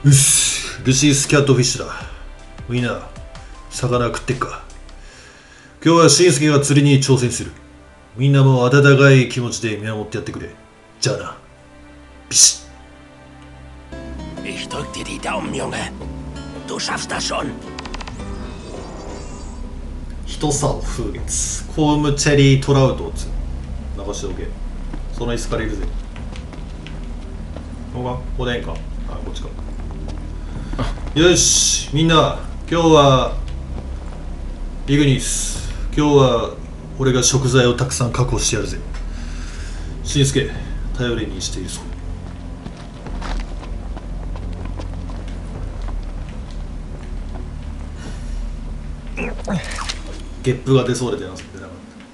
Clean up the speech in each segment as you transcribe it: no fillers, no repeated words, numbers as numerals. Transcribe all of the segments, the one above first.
うっす、ルシースキャットフィッシュだ。みんな、魚食ってっか。今日はしんすけが釣りに挑戦する。みんなも温かい気持ちで見守ってやってくれ。じゃあな。ビシッ。 Ich drück dir die Daumen, Junge. Du schaffst das schon. 一竿風月。コウムチェリートラウトを釣る。流しておけ。その椅子借りるぜ。ここでええんか。あ、こっちか。よし、みんな、今日はイグニス。今日は俺が食材をたくさん確保してやるぜ。しんすけ、頼りにしているぞ。ゲップが出そうで出なかった。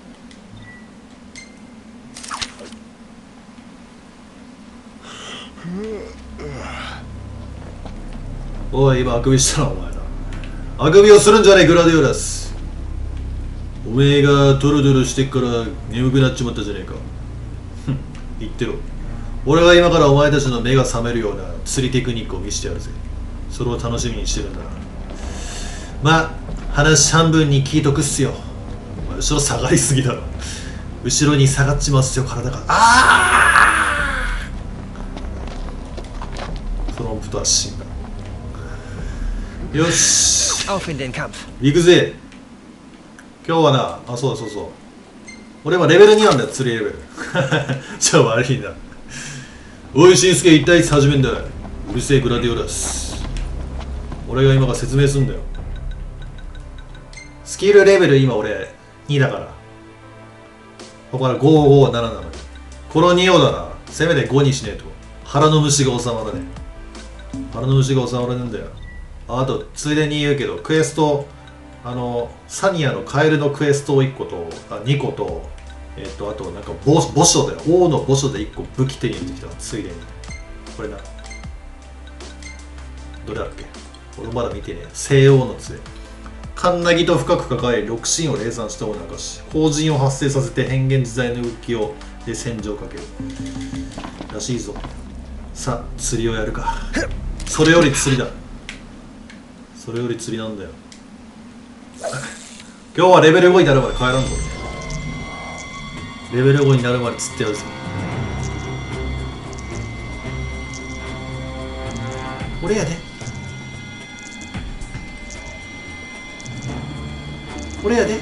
おい、今あくびしたな、お前ら。あくびをするんじゃねえ、グラディオラス。おめえがドロドロしてっから眠くなっちまったじゃねえか。言ってろ。俺は今からお前たちの目が覚めるような釣りテクニックを見せてやるぜ。それを楽しみにしてるんだな。まあ、話半分に聞いとくっすよ。後ろ下がりすぎだろ。後ろに下がっちますよ、体が。フロンプトは死んだ。よし、行くぜ。今日はな、あ、そうだそうそう、俺はレベル2なんだよ、釣りレベル。じゃあ悪いな。おい、しんすけ、一体いつ始めんだよ。うるせえ、グラディオラス。俺が今から説明すんだよ。スキルレベル今俺2だから、ここから557なのに、この2をだな、せめて5にしねえと腹の虫が収まらねえ。腹の虫が収まらねえんだよ。あとついでに言うけど、クエスト、サニアのカエルのクエストを1個と2個と、あとなんか墓所だよ。王の墓所で1個武器手に入れてきた。ついでにこれな。どれだっけ、俺まだ見てねえ。西欧の杖。カンナギと深く関わり6神を霊散したおなかし、後陣を発生させて変幻自在の動きをで戦場をかけるらしいぞ。さあ釣りをやるか。それより釣りだ。それより釣りなんだよ。今日はレベル5になるまで帰らんぞ。レベル5になるまで釣ってやるぞ。俺やで、俺やで。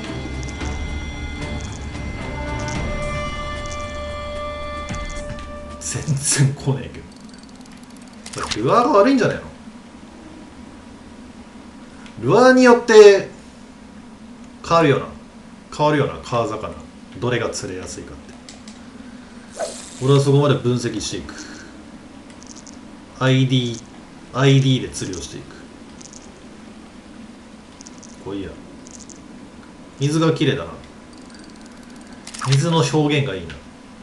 全然来ねえけど、これルアーが悪いんじゃねえの。ルアーによって変わるよな川魚、どれが釣れやすいかって。俺はそこまで分析していく。 ID で釣りをしていく。こういいや。水が綺麗だな。水の表現がいいな。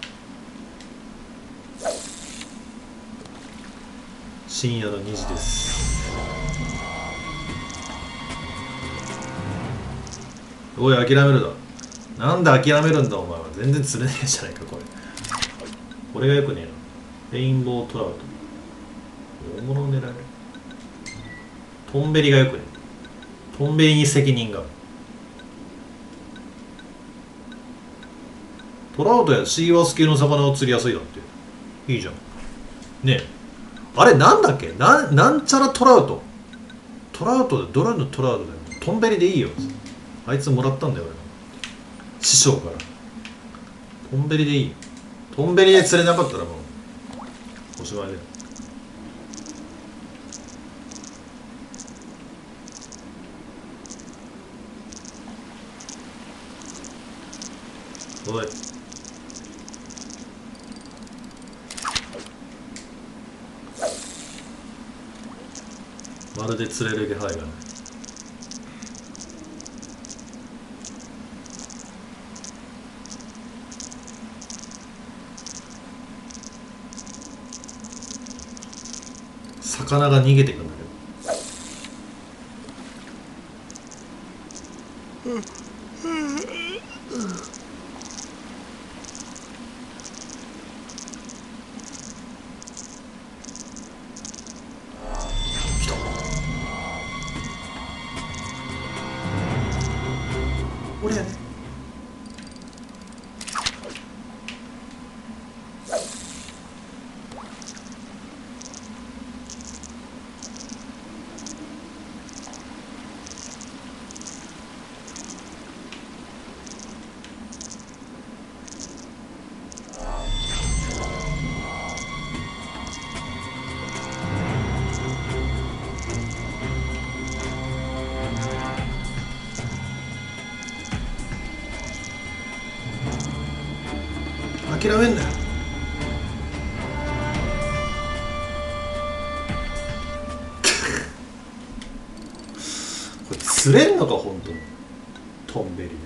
深夜の2時です。おい、諦めるだ。なんで諦めるんだお前は。全然釣れねえじゃないかこれ。これがよくねえな。レインボートラウト、大物を狙える。トンベリがよくねえ。トンベリに責任がある。トラウトやシーワース系の魚を釣りやすいだって。いいじゃんねえ。あれなんだっけ、なんちゃらトラウト。トラウトで、ドラのトラウトだよ。トンベリでいいよ。あいつもらったんだよ俺の師匠から。トンベリでいい。トンベリで釣れなかったらもうおしまいだよ。おい、まるで釣れる気配がない。魚が逃げていくんだけど。 これやね。諦めんなよ。これ釣れんのか本当に。トンベリで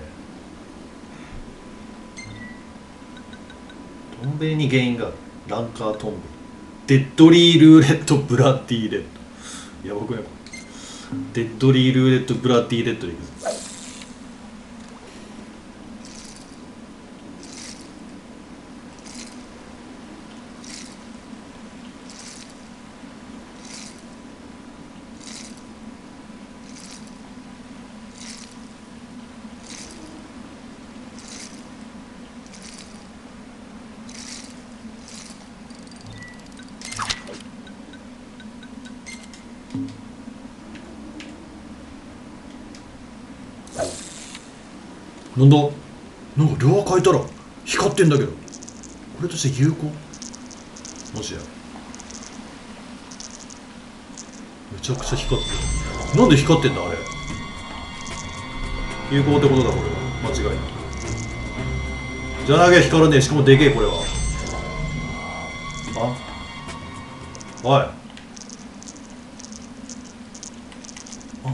トンベリに原因がある。ランカートンベリ、デッドリールーレットブラッディーレッド。やばくないこれ。デッドリールーレットブラッディーレッドでいくぞ。なんだ、なんか両変えたら光ってんだけど、これとして有効？もしやめちゃくちゃ光ってる。なんで光ってんだあれ。有効ってことだこれは。間違いない。じゃなきゃ光らねえ。しかもでけえこれは。おい、あったって。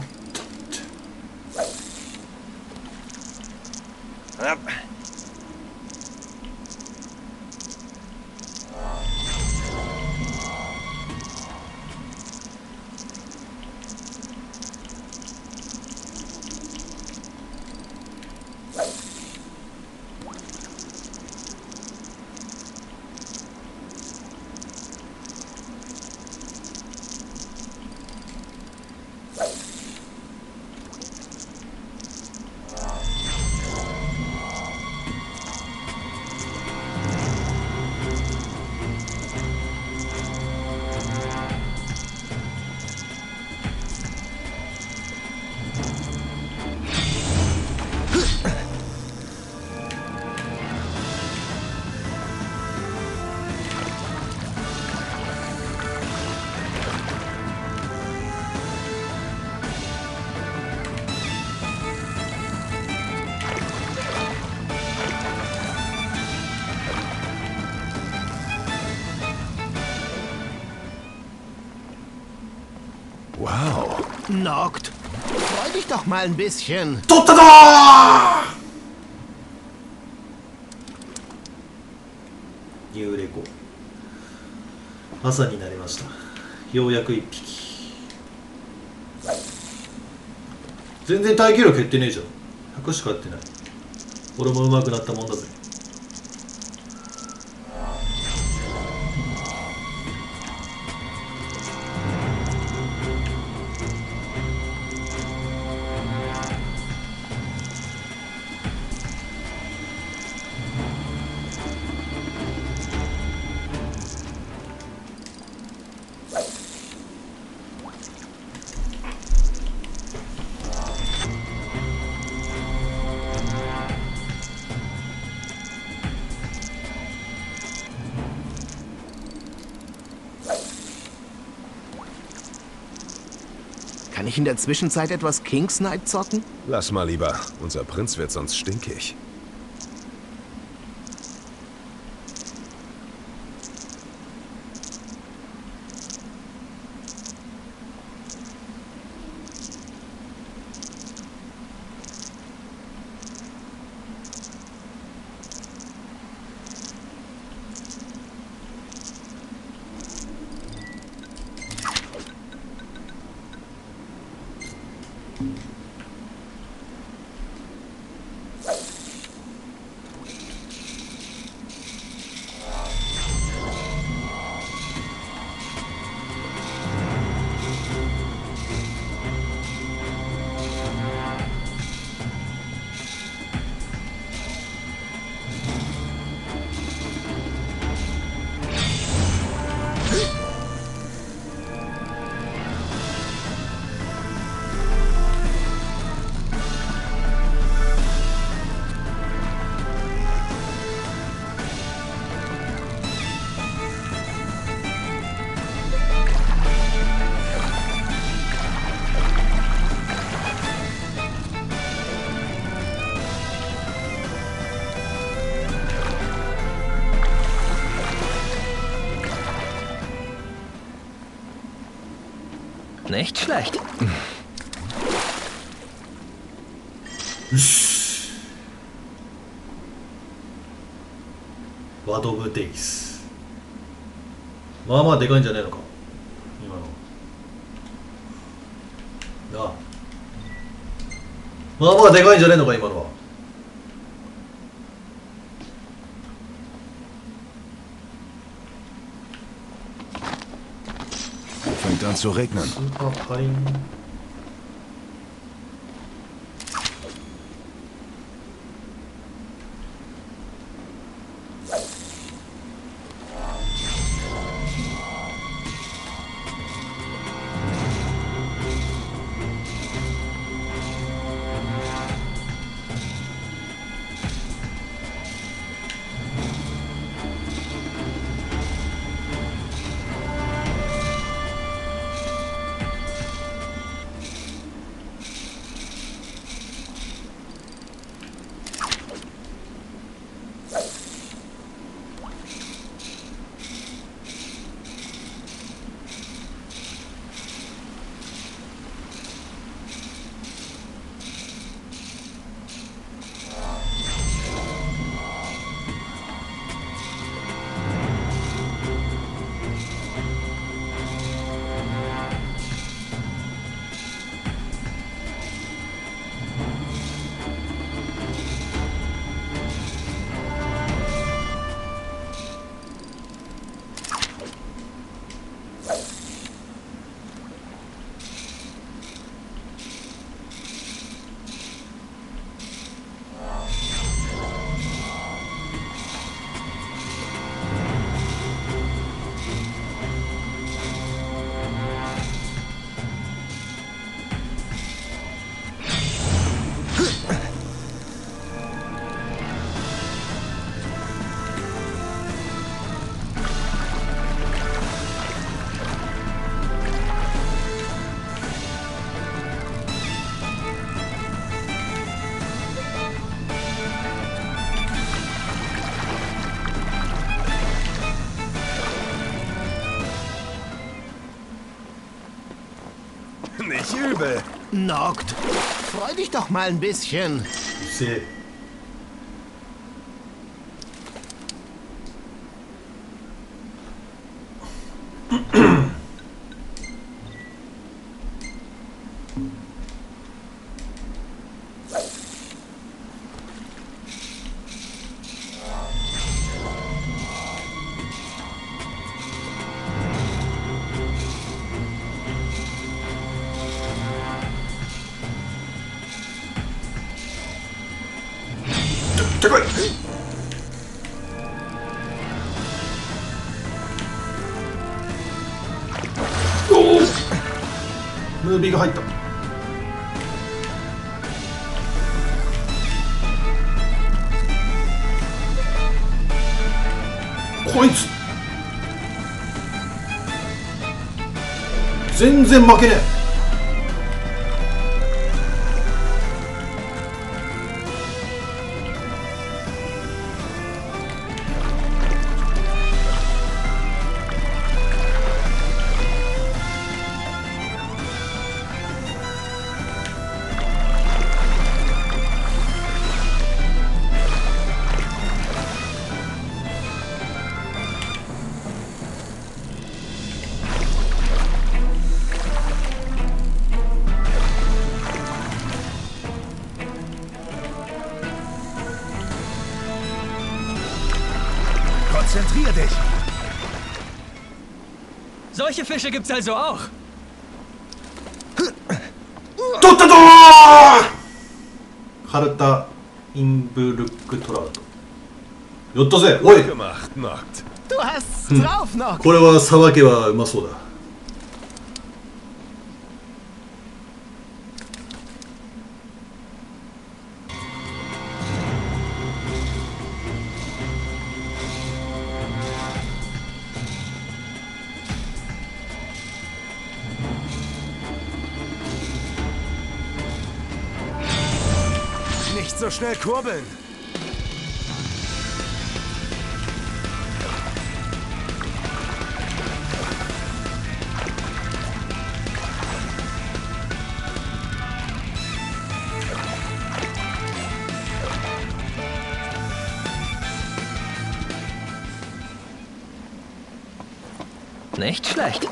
Wow. Noct, freu dich doch mal ein bisschen. 取ったぞー。ニューレコ。朝になりました。ようやく一匹。全然耐久力減ってねえじゃん。100しかやってない。俺も上手くなったもんだぜ。 Kann ich in der Zwischenzeit etwas King's Knight zocken? Lass mal lieber. Unser Prinz wird sonst stinkig. Nicht schlecht. ワドブデイス。まあまあでかいんじゃねえのか今の。なあ、まあまあでかいんじゃねえのか今のは。 Fängt an zu regnen. スーパーパリン。 Nicht übel. Noct, freu dich doch mal ein bisschen. Se。高い。おお、ムービーが入った。こいつ全然負けねえ。 Konzentrier dich. Solche Fische gibt's also auch. 取ったぞー。カルタ・インブルック・トラウト。やったぜ。おい、 Gemacht, Noct. Du hast's drauf, Noct. これはさばけはうまそうだ。 Nicht so schnell kurbeln. Nicht schlecht.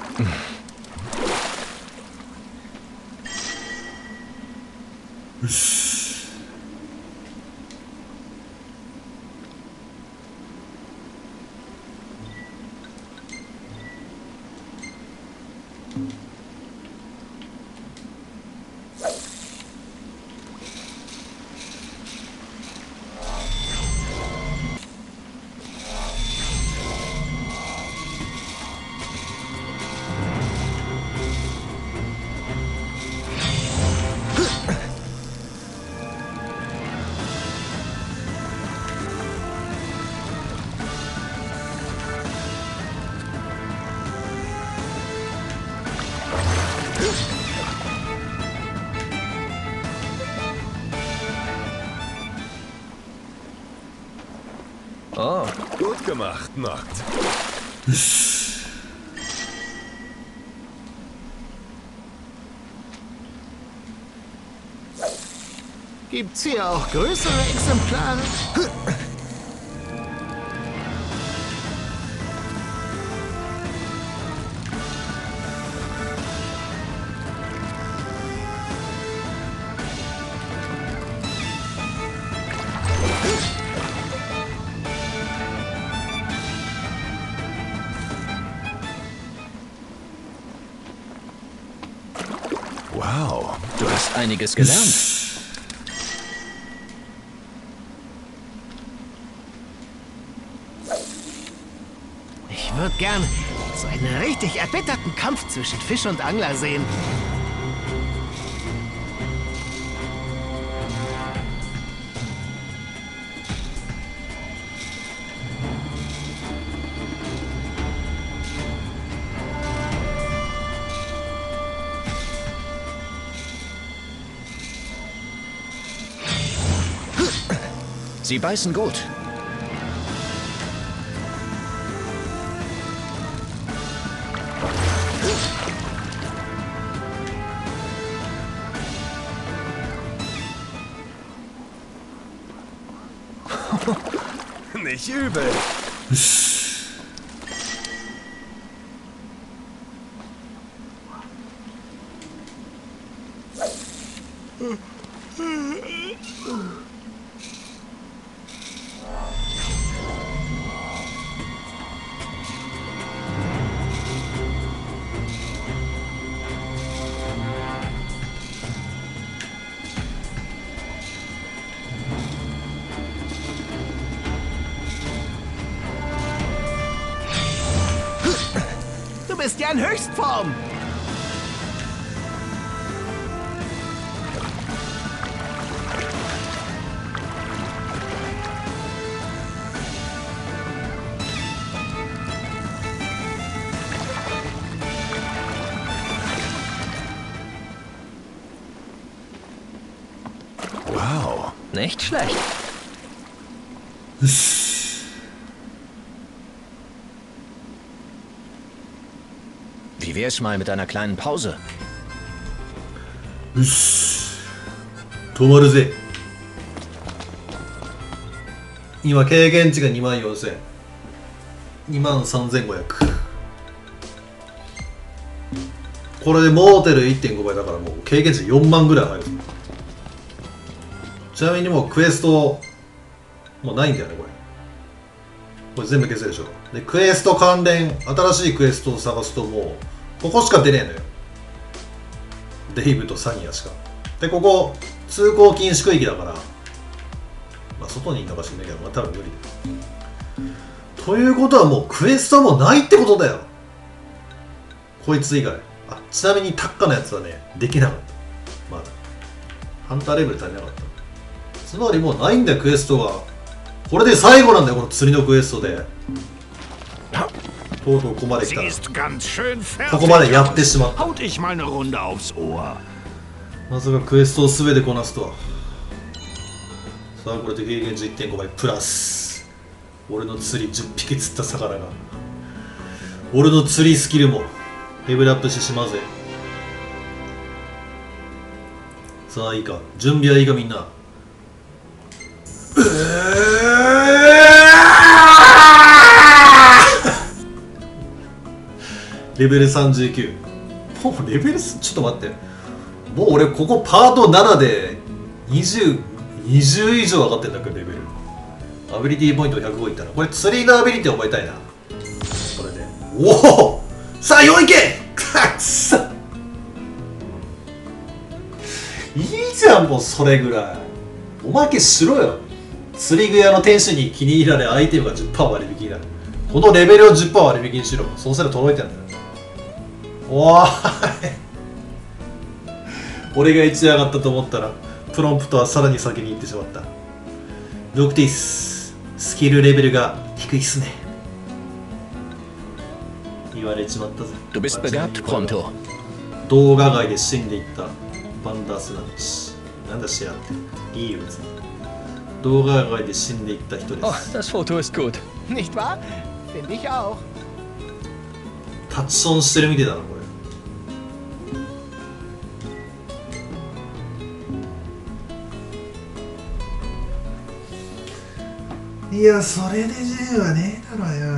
Oh, Gut gemacht, Noct. Gibt's hier auch größere Exemplare? Wow. du hast einiges gelernt. Ich würde gern so einen richtig erbitterten Kampf zwischen Fisch und Angler sehen. Sie beißen gut. Nicht übel. Du bist ja in Höchstform. Wow. Nicht schlecht. Wie wär's mal mit einer kleinen Pause? よし止まるぜ。今経験値が24000、23500。これでモーテル 1.5 倍だからもう経験値4万ぐらい入る。ちなみにもうクエストもうないんだよねこれ。これ全部消せるでしょ。でクエスト関連新しいクエストを探すともうここしか出ねえのよ。デイブとサニアしか。でここ通行禁止区域だから、まあ外にいるのかしんないけど、まあ多分無理だ。ということはもうクエストはもうないってことだよ。こいつ以外。あ、ちなみにタッカのやつはねできなかった。まだハンターレベル足りなかった。つまりもうないんだよクエストが。これで最後なんだよこの釣りのクエストで。とうとうここまで来た。 Sie ist ganz schön ここまでやってしまった。 Haut ich mal eine Runde aufs Ohr. まさかクエストを全てこなすとは。さあこれで経験値 1.5 倍プラス俺の釣り10匹釣った魚が、俺の釣りスキルもレベルアップしてしまうぜ。さあいいか、準備はいいかみんな。 レベル39。もうレベルちょっと待って。もう俺ここパート7で20以上上がってんだけどレベル。アビリティポイント105いったらこれ釣りのアビリティ覚えたいな。これでおおさあ4いけくそいいじゃんもうそれぐらいおまけしろよ。釣り具屋の店主に気に入られアイテムが 10% 割引になる。このレベルを 10% 割引にしろ。そうすれば届いてんだよ。おーい俺が1上がったと思ったらプロンプトはさらに先に行ってしまった。ノクティススキルレベルが低いっすね。言われちまったぜ。 Du bist begabt, Pronto. 動画外で死んでいったバンダースナッチ。なんだしやっていいよ別に。動画外で死んでいった人で Oh, す。 das Foto ist gut. Nicht wahr? Finde ich auch. タッチションしてるみてえだなこれ。いやそれで J はねえだろよ。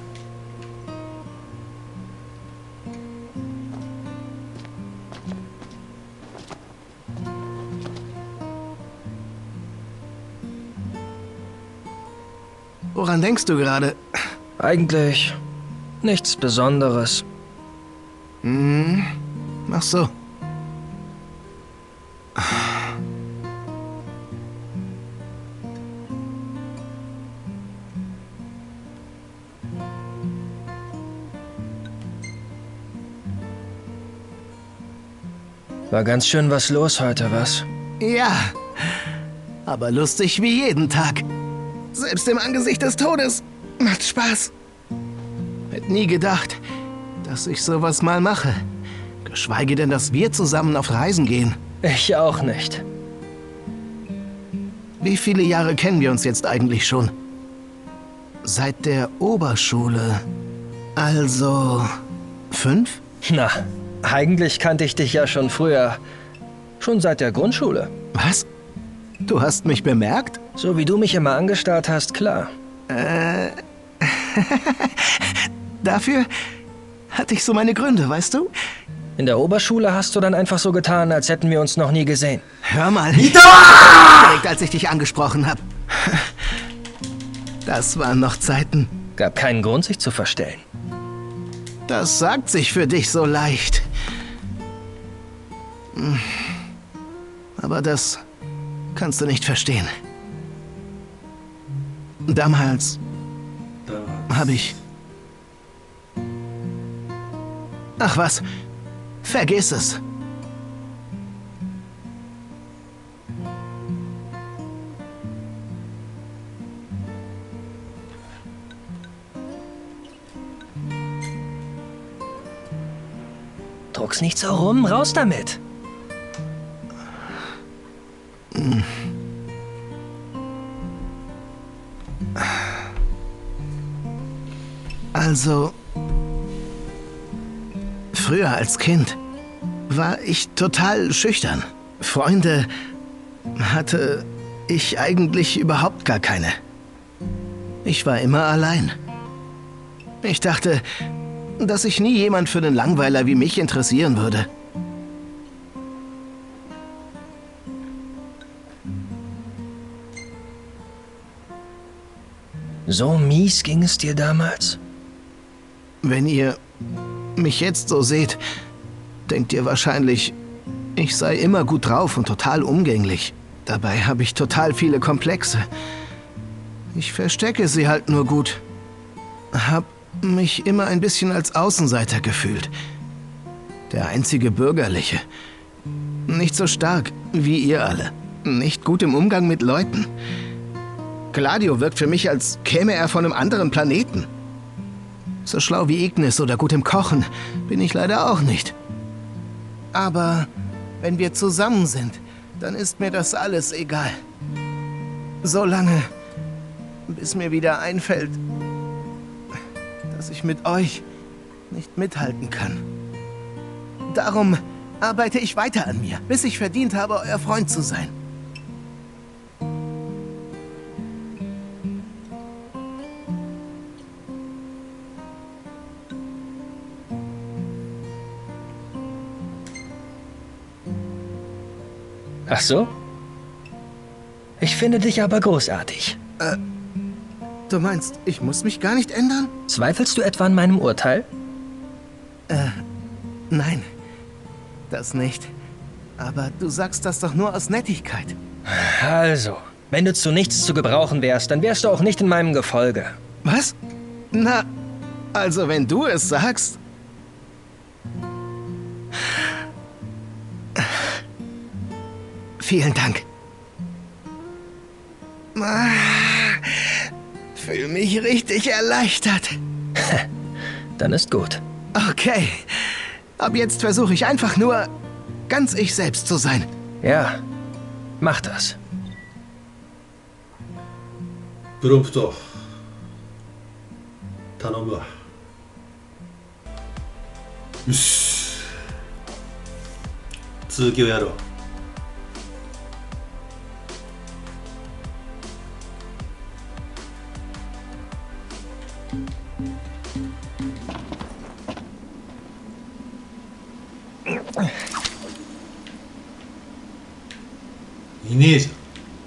Woran denkst du gerade? Eigentlich nichts Besonderes. Ach so. War ganz schön was los heute, was? Ja, aber lustig wie jeden Tag. Selbst im Angesicht des Todes. Macht Spaß. Hätte nie gedacht, dass ich sowas mal mache. Geschweige denn, dass wir zusammen auf Reisen gehen. Ich auch nicht. Wie viele Jahre kennen wir uns jetzt eigentlich schon? Seit der Oberschule. Also 5? Na, eigentlich kannte ich dich ja schon früher. Schon seit der Grundschule. Was? Du hast mich bemerkt? So wie du mich immer angestarrt hast, klar. Dafür hatte ich so meine Gründe, weißt du? In der Oberschule hast du dann einfach so getan, als hätten wir uns noch nie gesehen. Hör mal. Direkt als ich dich angesprochen habe. Das waren noch Zeiten. Gab keinen Grund, sich zu verstellen. Das sagt sich für dich so leicht. Aber das kannst du nicht verstehen. Damals habe ich... Ach was, vergiss es. Druck's nicht so rum, raus damit. Also, früher als Kind war ich total schüchtern. Freunde hatte ich eigentlich überhaupt gar keine. Ich war immer allein. Ich dachte, dass sich nie jemand für einen Langweiler wie mich interessieren würde. So mies ging es dir damals? Wenn ihr mich jetzt so seht, denkt ihr wahrscheinlich, ich sei immer gut drauf und total umgänglich. Dabei habe ich total viele Komplexe. Ich verstecke sie halt nur gut. Hab mich immer ein bisschen als Außenseiter gefühlt. Der einzige Bürgerliche. Nicht so stark wie ihr alle. Nicht gut im Umgang mit Leuten. Gladio wirkt für mich, als käme er von einem anderen Planeten. So schlau wie Ignis oder gut im Kochen bin ich leider auch nicht. Aber wenn wir zusammen sind, dann ist mir das alles egal. Solange, bis mir wieder einfällt, dass ich mit euch nicht mithalten kann. Darum arbeite ich weiter an mir, bis ich verdient habe, euer Freund zu sein. Ach so? Ich finde dich aber großartig. Du meinst, ich muss mich gar nicht ändern? Zweifelst du etwa an meinem Urteil? Nein, das nicht. Aber du sagst das doch nur aus Nettigkeit. Also, wenn du zu nichts zu gebrauchen wärst, dann wärst du auch nicht in meinem Gefolge. Was? Na, also wenn du es sagst... Vielen Dank. Fühl mich richtig erleichtert. Dann ist gut. Okay. Ab jetzt versuche ich einfach nur, ganz ich selbst zu sein. Ja, mach das. 부름부터 단어가 으씨 続きをやろういねえじゃん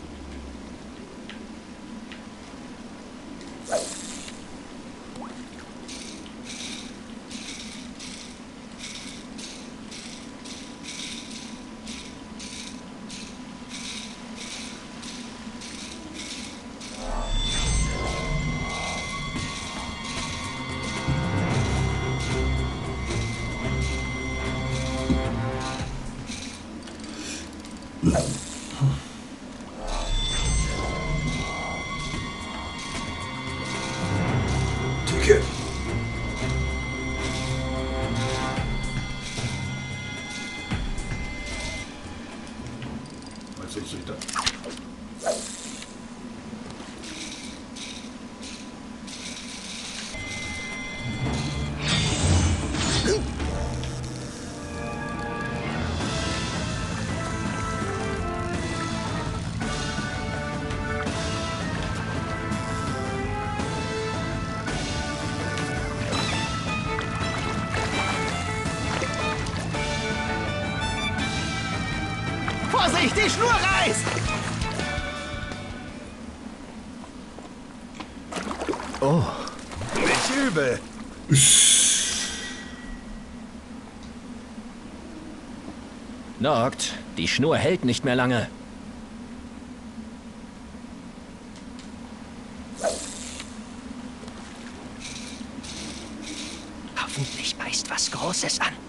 Vorsicht, die Schnur reißt! Oh. Nicht übel. Noct, die Schnur hält nicht mehr lange. Hoffentlich beißt was Großes an.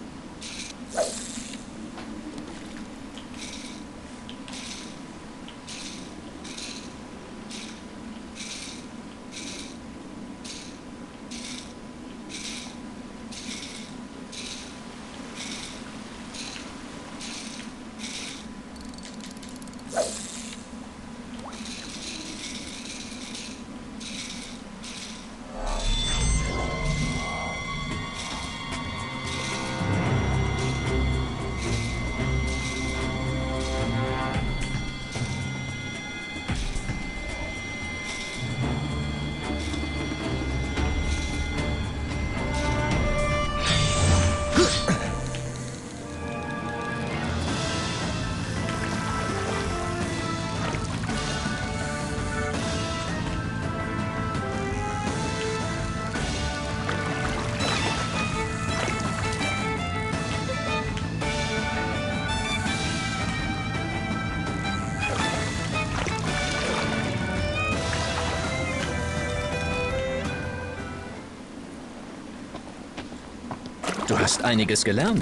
Du hast einiges gelernt.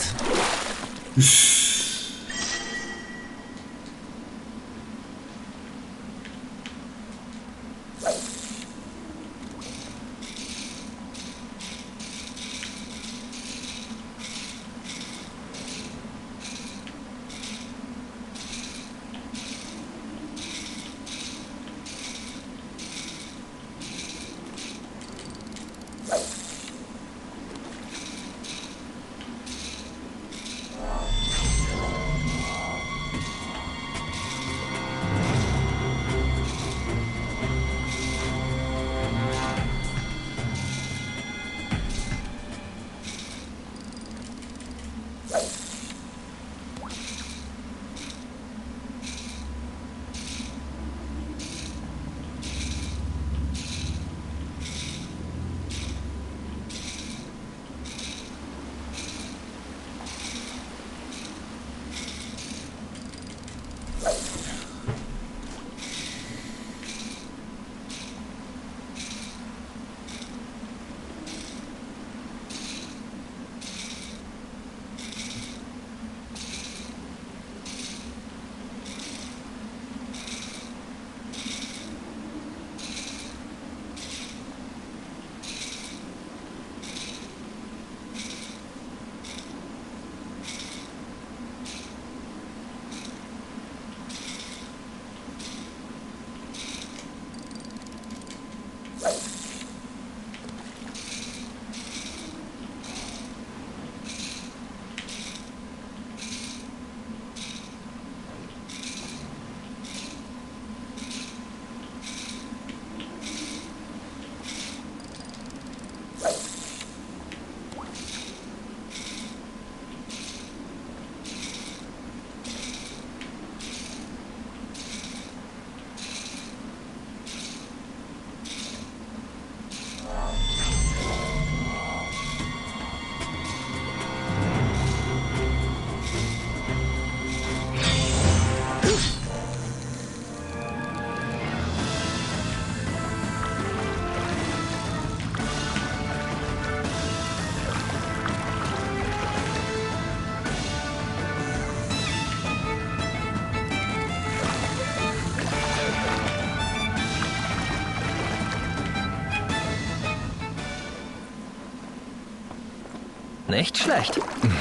Nicht schlecht.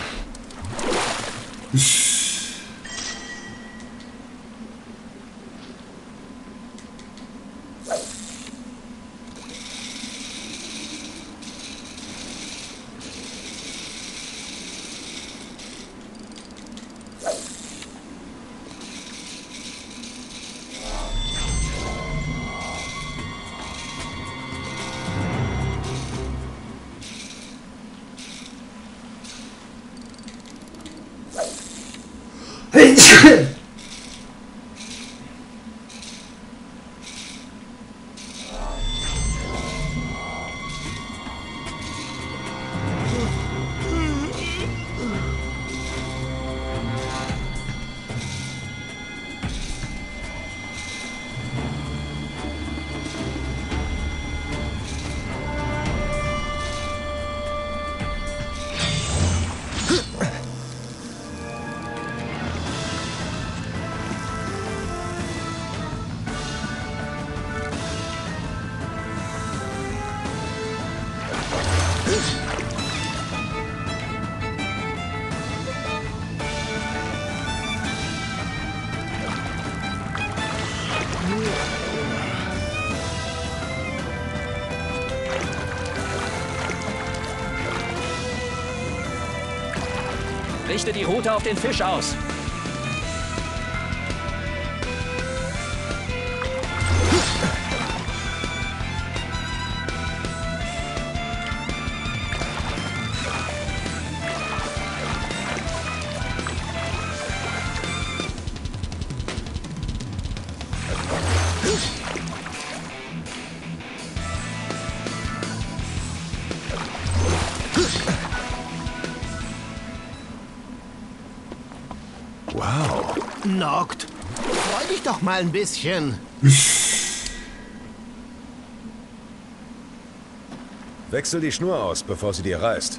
Richte die Route auf den Fisch aus. Wow. Noct, freu dich doch mal ein bisschen. Wechsel die Schnur aus, bevor sie dir reißt.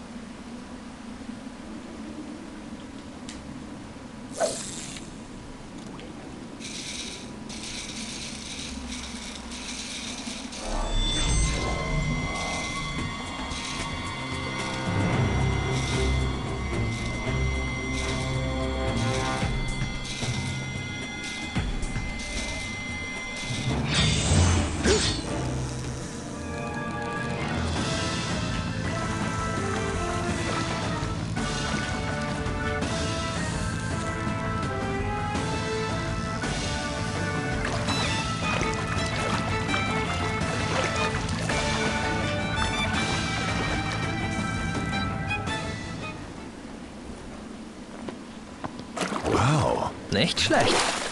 Wow. Nicht schlecht.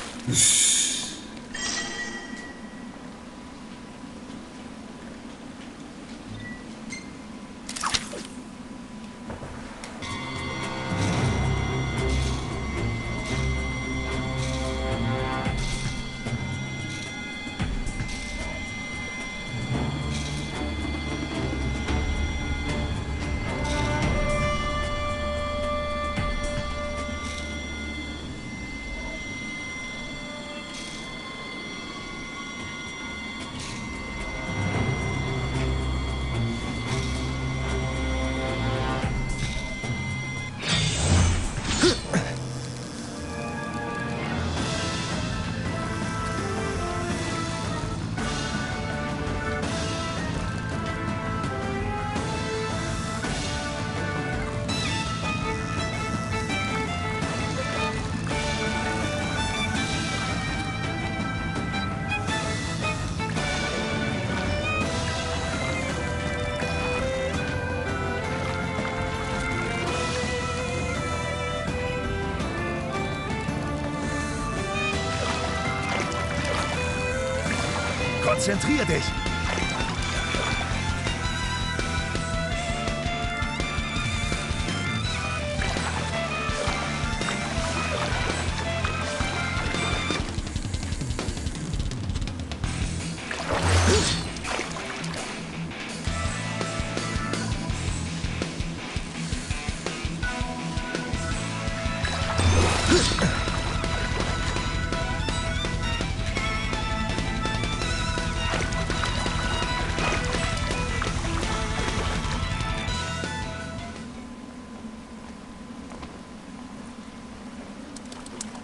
Konzentrier dich!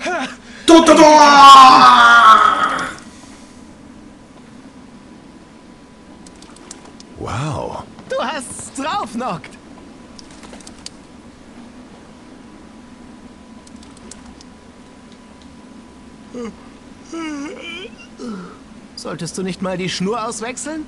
Tototo! Wow. Du hast's drauf, Noct. Solltest du nicht mal die Schnur auswechseln?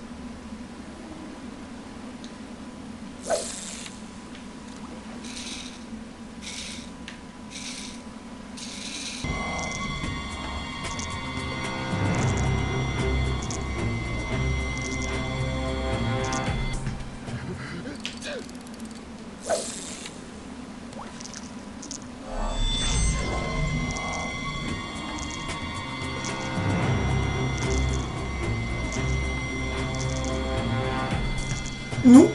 Nu?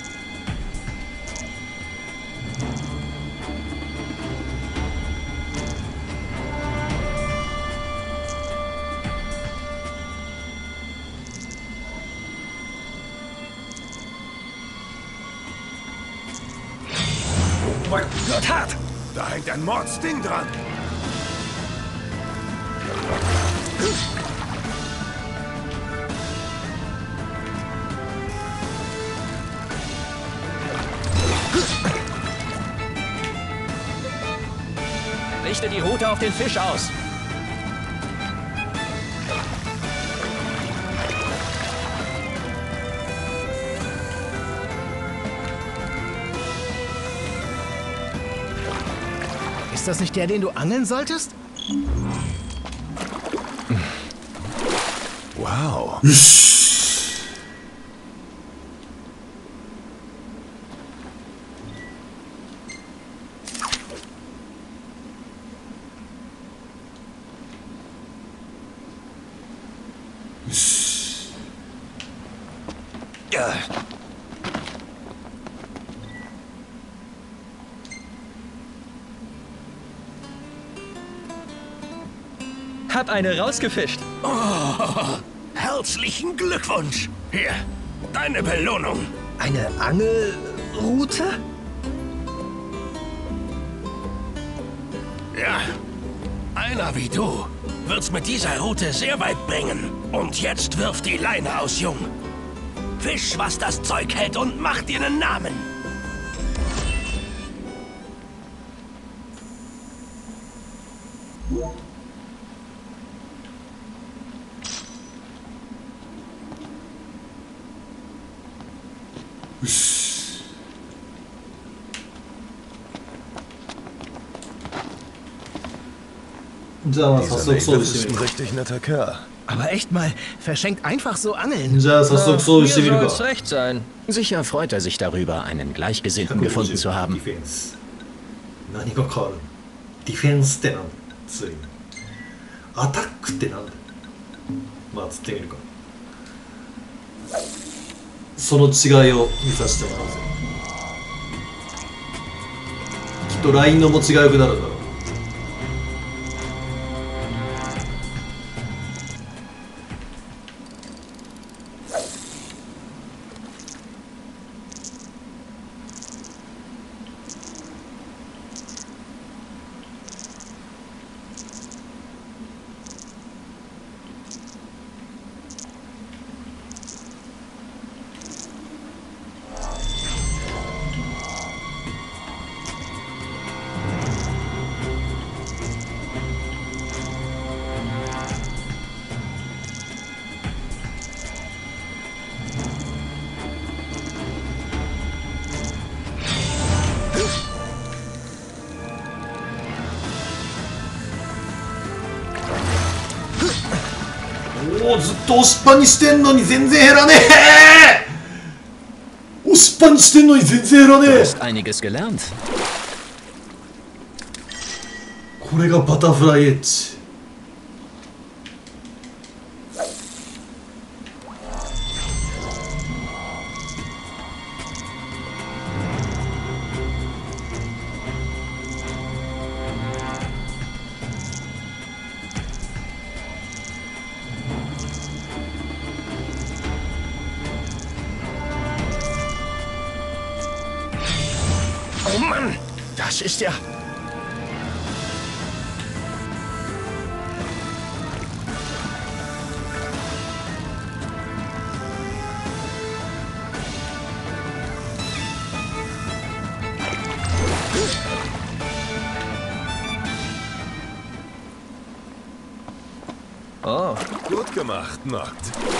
Gotthard! Da hängt ein Mordsding dran. Richte die Route auf den Fisch aus. Ist das nicht der, den du angeln solltest? Wow. Hab eine rausgefischt. Herzlichen Glückwunsch. Hier, deine Belohnung. Eine Angelroute? Ja, einer wie du wird's mit dieser Route sehr weit bringen. Und jetzt wirf die Leine aus, Jung. Fisch, was das Zeug hält und mach dir einen Namen. じゃあまあ早 Dieser 速装備 Native して ist み ein るか。 richtig netter Kerl. Aber echt mal, verschenkt einfach so Angeln. じゃあ早速装備してみるか。 soll's recht sein. Sicher freut er sich darüber, einen Gleichgesinnten gefunden zu ディ haben. フェンス。何が変わるの？ディフェンスってなんだ？ついに。アタックってなんだ？まあ釣ってみるか。その違いを見させてもらうぜ。きっとラインの持ちが良くなるんだろう。おおずっと押しっぱにしてんのに全然減らねえ押しっぱにしてんのに全然減らね Du え hast einiges gelernt. これがバタフライエッジ Oh Mann, das ist ja... Oh, Gut gemacht, Noct.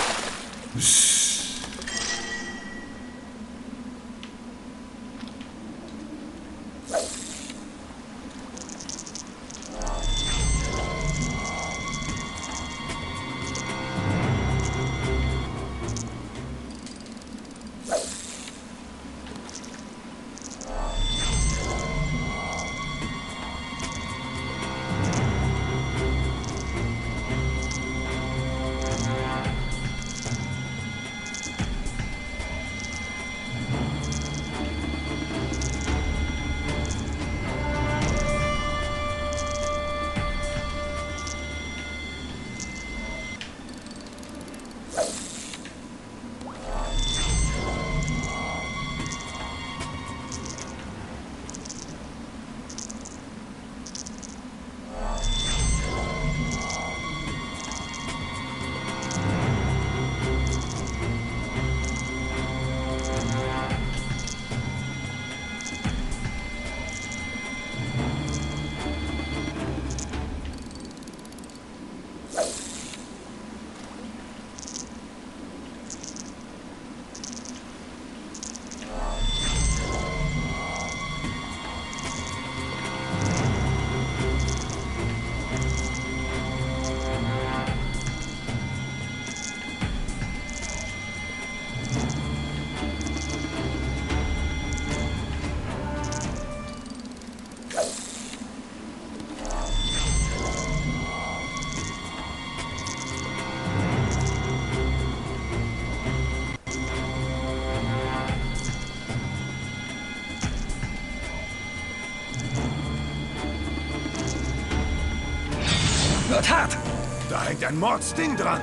Wird hart! Da hängt ein Mordsding dran.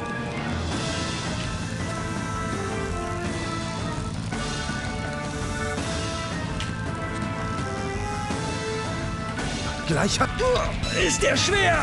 Gleich hat... Ist der schwer?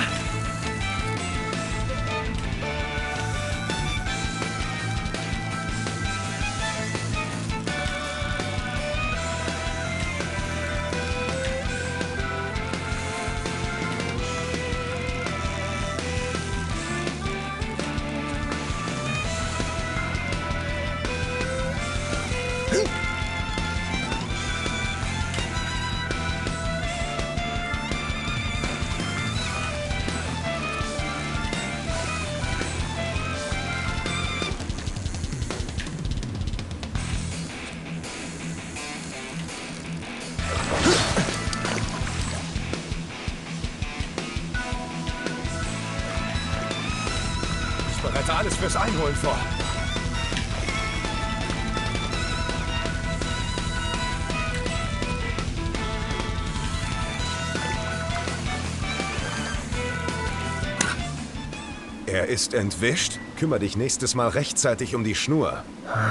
Ich bereite alles fürs Einholen vor. Er ist entwischt. Kümmere dich nächstes Mal rechtzeitig um die Schnur.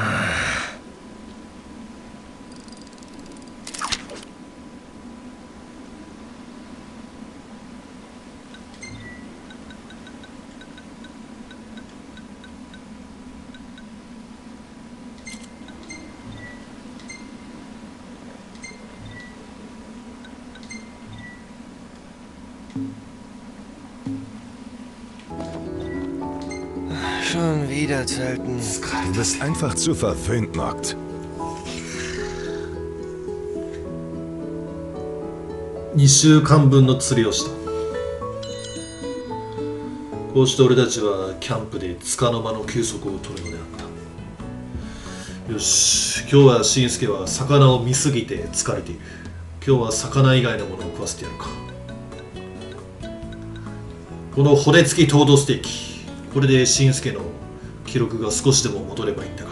schon wieder Zelten. Du bist einfach zu verwöhnt, Noct. 2週間分の釣りをした。こうして俺たちはキャンプで束の間の休息を取るのであった。よし、今日はしんすけは魚を見すぎて疲れている。今日は魚以外のものを食わせてやるか。この骨付きトートステーキ、これでしんすけの記録が少しでも戻ればいいんだが、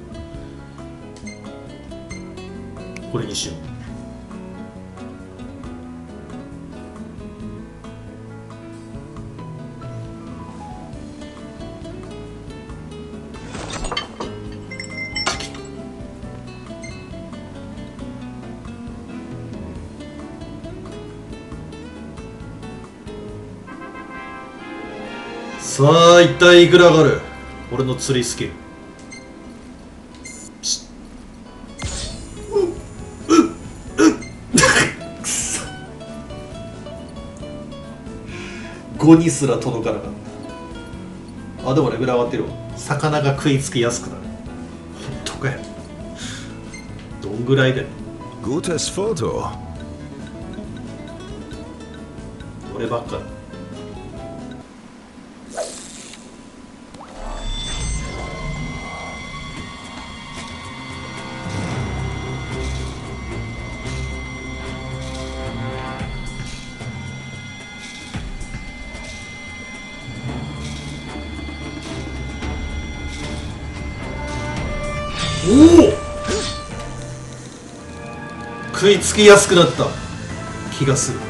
これにしよう。さあ一体いくら上がる？俺の釣りスキル。5にすら届かなかった。 あ、でもレベル上がってるわ。魚が食いつきやすくなる。本当かよ。どんぐらいだよ。 Gutes Foto. 俺ばっかだ。おお、食いつきやすくなった気がする。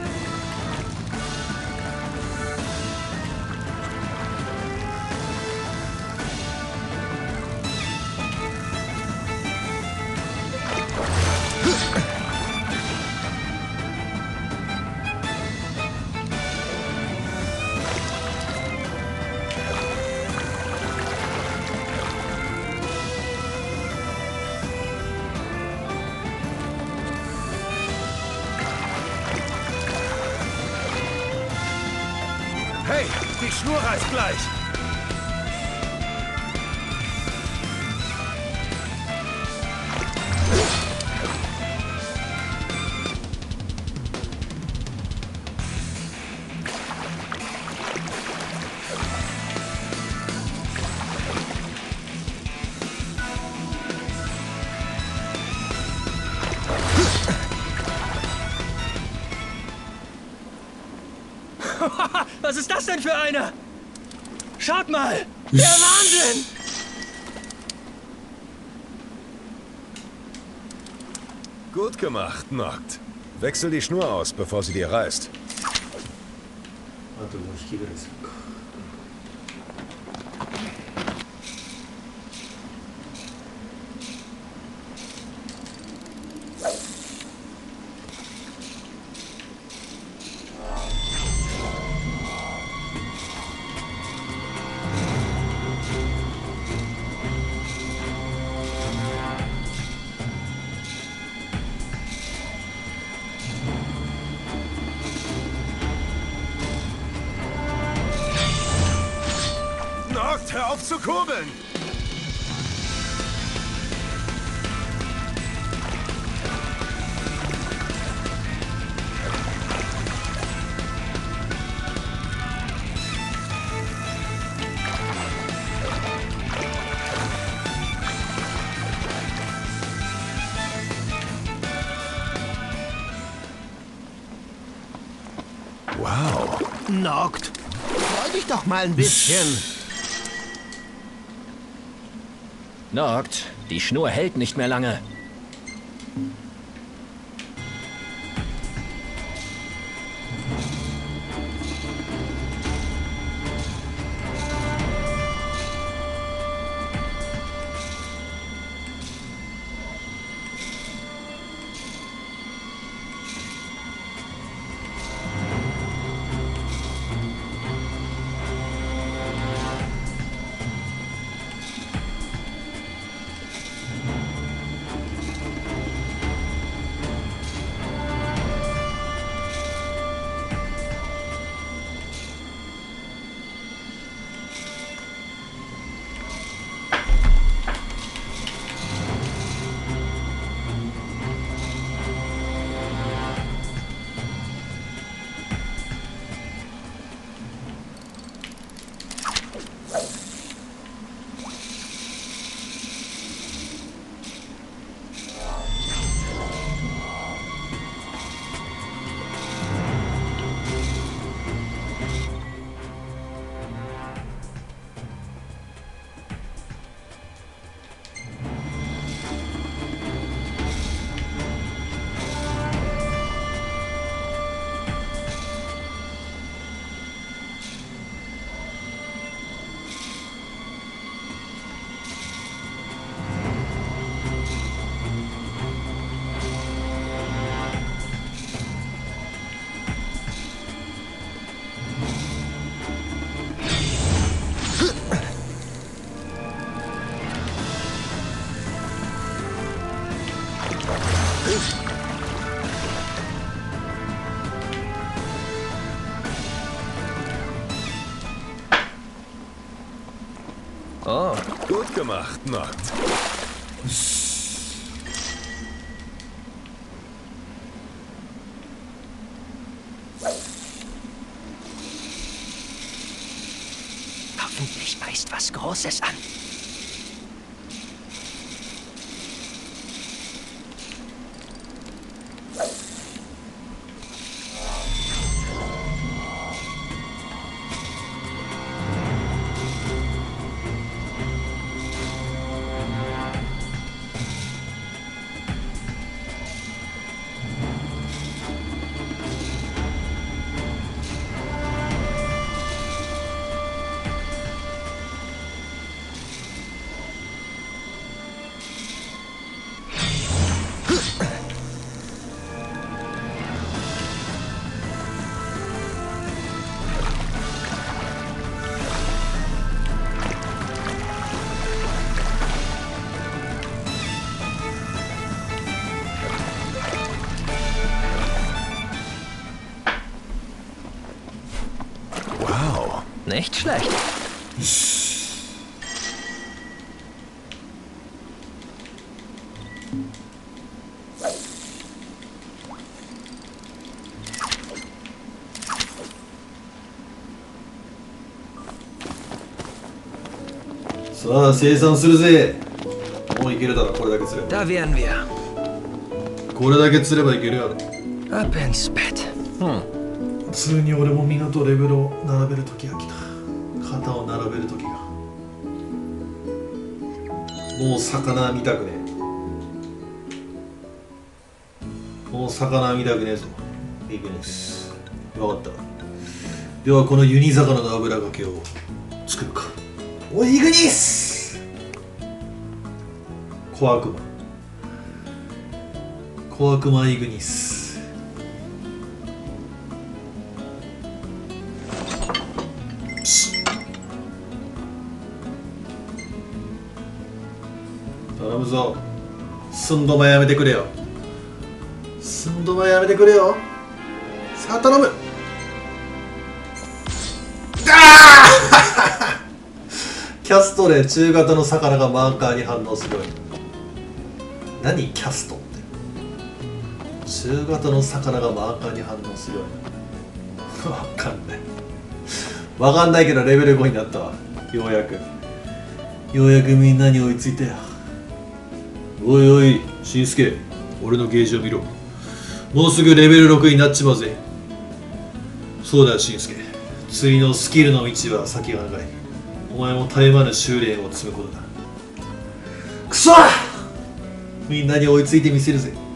Hey, die Schnur reißt gleich. Was ist das denn für einer? Schaut mal! Der Wahnsinn! Gut gemacht, Noct. Wechsel die Schnur aus, bevor sie dir reißt. あともう引きぐらいするか。 Noct, hör auf zu kurbeln! Wow. Noct, freu dich doch mal ein bisschen. Noct, die Schnur hält nicht mehr lange. Gut gemacht, Nord. Hoffentlich beißt was Großes an. Wow. Nicht schlecht. さあ生産するぜ。もういけるだろ、これだけ釣れば。 Da wären wir. これだけ釣ればいけるやろ。 Ab ins Bett. 普通に俺も港レベルを並べる時が来た。肩を並べる時が。もう魚見たくねえ。もう魚見たくねえぞ。いい国です。分かった。ではこのユニ魚の油がけを作るか。おい、イグニス小悪魔。小悪魔イグニス。頼むぞ。寸止まやめてくれよ。寸止まやめてくれよ。さあ頼む。キャストで中型の魚がマーカーに反応するように。何キャストって。中型の魚がマーカーに反応するように。わかんない。わかんないけどレベル5になったわ。ようやく。ようやくみんなに追いついたよ。おいおい、しんすけ。俺のゲージを見ろ。もうすぐレベル6になっちまうぜ。そうだよ、しんすけ。釣りのスキルの道は先が長い。お前も絶え間ぬ修練を積むことだ。くそ！みんなに追いついてみせるぜ。